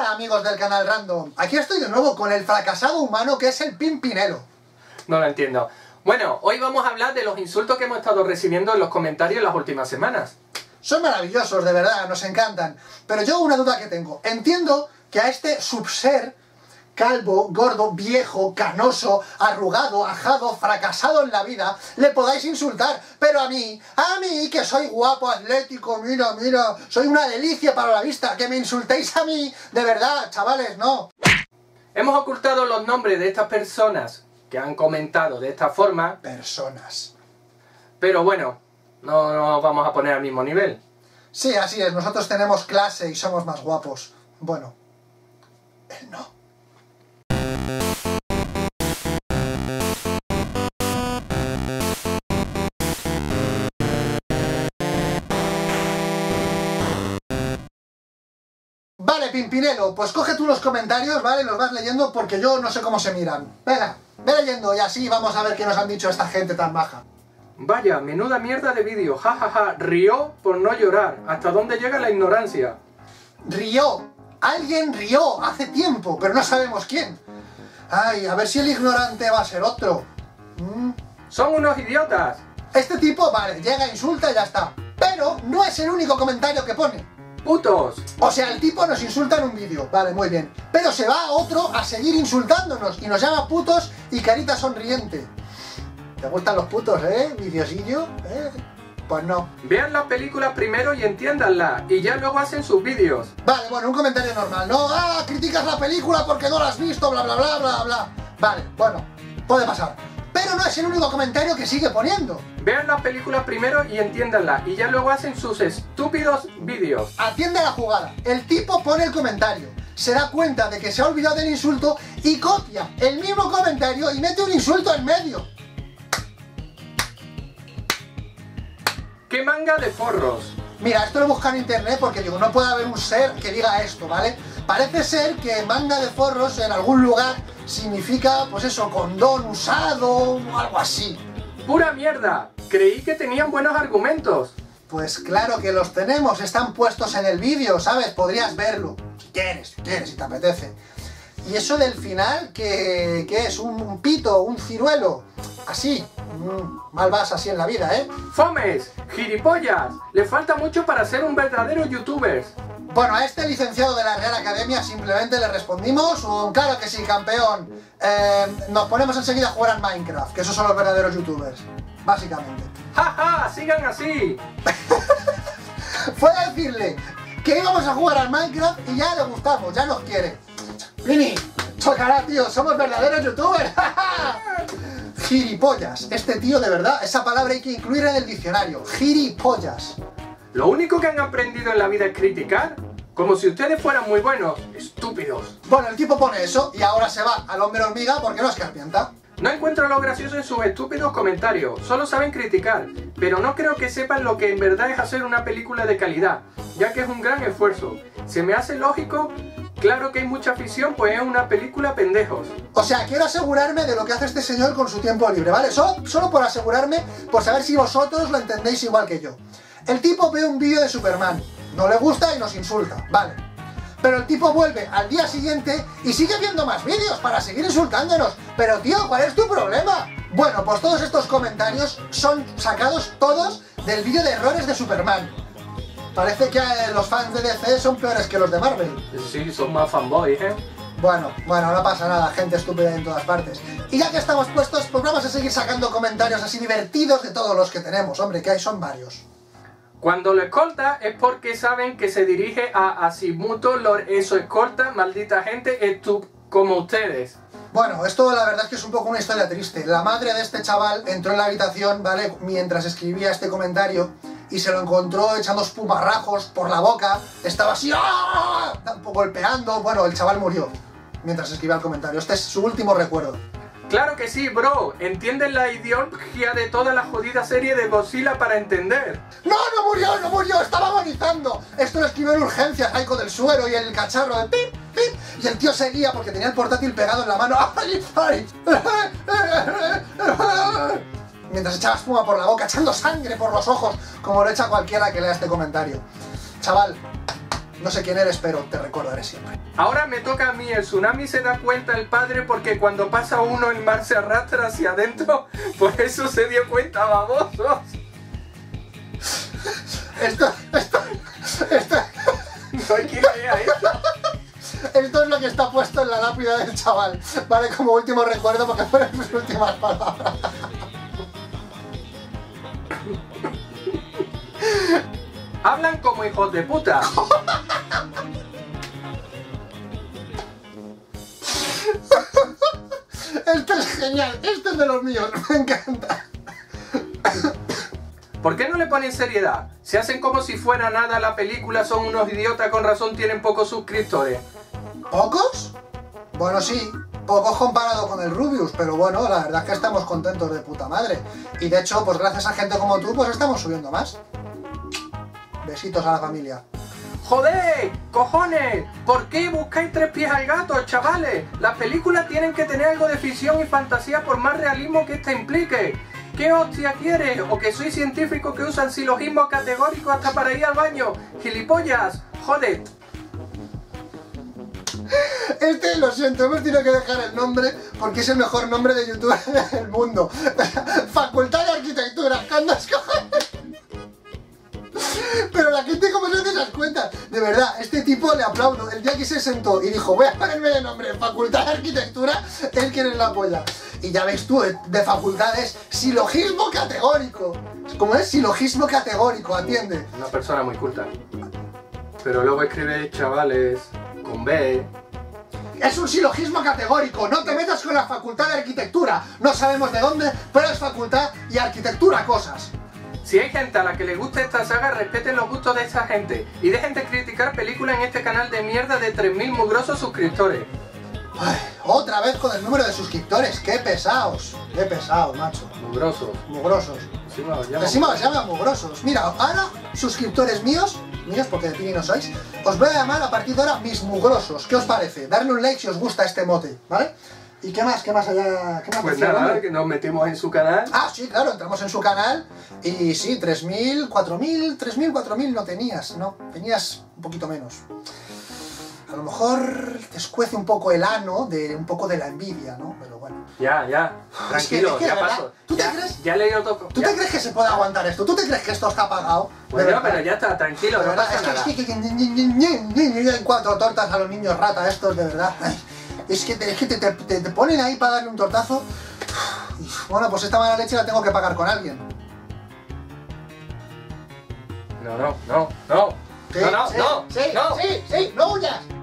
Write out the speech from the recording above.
Hola amigos del canal Random, aquí estoy de nuevo con el fracasado humano que es el Pimpinelo. No lo entiendo. Bueno, hoy vamos a hablar de los insultos que hemos estado recibiendo en los comentarios en las últimas semanas. Son maravillosos, de verdad, nos encantan. Pero yo una duda que tengo. Entiendo que a este subser, calvo, gordo, viejo, canoso, arrugado, ajado, fracasado en la vida, le podáis insultar. Pero a mí, que soy guapo, atlético, mira, soy una delicia para la vista, que me insultéis a mí, de verdad, chavales, no. Hemos ocultado los nombres de estas personas que han comentado de esta forma. Personas. Pero bueno, no nos vamos a poner al mismo nivel. Sí, así es, nosotros tenemos clase y somos más guapos. Bueno, él no. Vale, Pimpinelo, pues coge tú los comentarios, ¿vale? Los vas leyendo porque yo no sé cómo se miran. Venga, ve leyendo y así vamos a ver qué nos han dicho esta gente tan baja. Vaya, menuda mierda de vídeo, jajaja, rió por no llorar. ¿Hasta dónde llega la ignorancia? Rió, alguien rió hace tiempo, pero no sabemos quién. Ay, a ver si el ignorante va a ser otro. ¡Son unos idiotas! Este tipo, vale, llega, insulta y ya está. Pero no es el único comentario que pone. ¡Putos! O sea, el tipo nos insulta en un vídeo, vale, muy bien. Pero se va a otro a seguir insultándonos y nos llama putos y carita sonriente. ¿Te gustan los putos, Viciosillo? Pues no. Vean las películas primero y entiéndanlas, y ya luego hacen sus vídeos. Vale, bueno, un comentario normal, ¿no? ¡Ah, criticas la película porque no la has visto, bla, bla, bla, bla, bla! Vale, bueno, puede pasar. Pero no es el único comentario que sigue poniendo. Vean las películas primero y entiéndanlas, y ya luego hacen sus estúpidos vídeos. Atiende a la jugada. El tipo pone el comentario, se da cuenta de que se ha olvidado del insulto y copia el mismo comentario y mete un insulto en medio. ¡Qué manga de forros! Mira, esto lo busco en internet porque digo, no puede haber un ser que diga esto, ¿vale? Parece ser que manga de forros en algún lugar significa, pues eso, condón usado o algo así. ¡Pura mierda! Creí que tenían buenos argumentos. Pues claro que los tenemos, están puestos en el vídeo, ¿sabes? Podrías verlo, si quieres, si te apetece. Y eso del final, ¿qué es? ¿Un pito? ¿Un ciruelo? Así. Mal vas así en la vida, ¿eh? ¡Fomes! ¡Gilipollas! Le falta mucho para ser un verdadero youtuber. Bueno, a este licenciado de la Real Academia simplemente le respondimos un claro que sí, campeón. Nos ponemos enseguida a jugar al Minecraft, que esos son los verdaderos youtubers, básicamente. ¡Ja, ja! ¡Sigan así! Fue a decirle que íbamos a jugar al Minecraft y ya le gustamos, ya nos quiere. Vini, chocará, tío, somos verdaderos youtubers. Gilipollas. Este tío, de verdad, esa palabra hay que incluir en el diccionario. Gilipollas. ¿Lo único que han aprendido en la vida es criticar? Como si ustedes fueran muy buenos. ¡Estúpidos! Bueno, el tipo pone eso y ahora se va al hombre hormiga porque no es carpienta. No encuentro lo gracioso en sus estúpidos comentarios. Solo saben criticar. Pero no creo que sepan lo que en verdad es hacer una película de calidad, ya que es un gran esfuerzo. Se me hace lógico. Claro que hay mucha afición, pues es una película pendejos. O sea, quiero asegurarme de lo que hace este señor con su tiempo libre, ¿vale? Solo por asegurarme, por saber si vosotros lo entendéis igual que yo. El tipo ve un vídeo de Superman, no le gusta y nos insulta, vale. Pero el tipo vuelve al día siguiente y sigue viendo más vídeos para seguir insultándonos. Pero tío, ¿cuál es tu problema? Bueno, pues todos estos comentarios son sacados todos del vídeo de errores de Superman. Parece que los fans de DC son peores que los de Marvel. Sí, son más fanboys, ¿eh? Bueno, no pasa nada, gente estúpida en todas partes. Y ya que estamos puestos, pues vamos a seguir sacando comentarios así divertidos de todos los que tenemos. Hombre, que hay son varios. Cuando lo escolta es porque saben que se dirige a Asimuto, eso escolta, maldita gente, como ustedes. Bueno, esto la verdad es que es un poco una historia triste. La madre de este chaval entró en la habitación, ¿vale? Mientras escribía este comentario y se lo encontró echando espumarrajos por la boca. Estaba así, ¡ah!, golpeando. Bueno, el chaval murió mientras escribía el comentario. Este es su último recuerdo. Claro que sí, bro. ¿Entienden la ideología de toda la jodida serie de Godzilla para entender? ¡No, no murió! ¡Estaba agonizando! Esto lo escribió en urgencias, ahí con el suero y el cacharro de pip, pip. Y el tío seguía porque tenía el portátil pegado en la mano. ¡Ay, ay! Mientras echaba espuma por la boca, echando sangre por los ojos, como lo echa cualquiera que lea este comentario. Chaval, No sé quién eres, pero te recordaré siempre. Ahora me toca a mí. El tsunami se da cuenta el padre porque cuando pasa uno el mar se arrastra hacia adentro. Por eso se dio cuenta, babosos. Esto... No hay quien vea esto. Esto es lo que está puesto en la lápida del chaval. Vale, como último recuerdo porque fueron sus últimas palabras. Hablan como hijos de puta. Esto es genial, esto es de los míos, me encanta. ¿Por qué no le ponen seriedad? Se hacen como si fuera nada la película, son unos idiotas, con razón tienen pocos suscriptores. ¿Pocos? Bueno, sí, pocos comparado con el Rubius, pero bueno, la verdad es que estamos contentos de puta madre. Y de hecho, pues gracias a gente como tú, pues estamos subiendo más. Besitos a la familia. ¡Joder! ¡Cojones! ¿Por qué buscáis tres pies al gato, chavales? Las películas tienen que tener algo de ficción y fantasía por más realismo que esta implique. ¿Qué hostia quieres? ¿O que soy científico que usan silogismo categórico hasta para ir al baño? ¡Gilipollas! ¡Joder! Lo siento, hemos tenido que dejar el nombre porque es el mejor nombre de YouTube del mundo. Facultad de Arquitectura, candas cojones. Pero la gente, ¿cómo se hace esas cuentas? De verdad, este tipo le aplaudo. El día que se sentó y dijo, voy a ponerme de nombre Facultad de Arquitectura, él quiere la polla. Y ya ves tú, de facultades, silogismo categórico. ¿Cómo es? Silogismo categórico, atiende. Una persona muy culta. Pero luego escribe chavales con B. Es un silogismo categórico, no te metas con la Facultad de Arquitectura. No sabemos de dónde, pero es facultad y arquitectura cosas. Si hay gente a la que le gusta esta saga, respeten los gustos de esa gente. Y dejen de criticar películas en este canal de mierda de 3000 mugrosos suscriptores. Ay, otra vez con el número de suscriptores, qué pesados, macho. Mugrosos. Mugrosos. Encima os llaman mugrosos. Mira, ahora, suscriptores míos porque de Pini no sois, os voy a llamar a partir de ahora mis mugrosos. ¿Qué os parece? Darle un like si os gusta este mote, ¿vale? ¿Y qué más? ¿Qué más allá? ¿Qué más pues nada, que nos metimos en su canal. Ah, sí, claro, entramos en su canal y sí, 3.000, 4.000, 3.000, 4.000 no tenías, ¿no? Tenías un poquito menos. A lo mejor te escuece un poco el ano de un poco de la envidia, ¿no? Pero bueno. Ya, tranquilo, es que ya ¿verdad? paso. ¿Tú te crees? Ya he leído todo. ¿Tú te crees que se puede aguantar esto? ¿Tú te crees que esto está pagado? Bueno, pero ya está, tranquilo, no pasa nada. En cuatro tortas a los niños rata estos, de verdad. Es que te ponen ahí para darle un tortazo. Bueno, pues esta mala leche la tengo que pagar con alguien. No. Sí, no huyas.